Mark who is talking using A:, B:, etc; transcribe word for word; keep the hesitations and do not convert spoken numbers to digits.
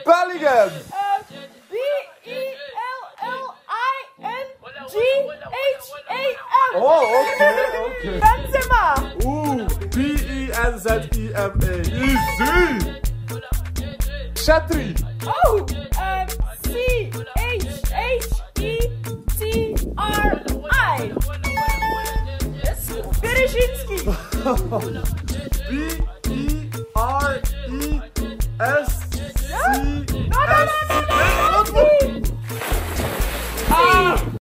A: Bellingham.
B: Uh, B E L L I N G H A M.
A: Oh, okay, okay.
B: Benzema.
A: Ooh, B E N Z E M A. Easy. Chatri.
B: Oh, um, C H H E T R I. Yes, Berezinski.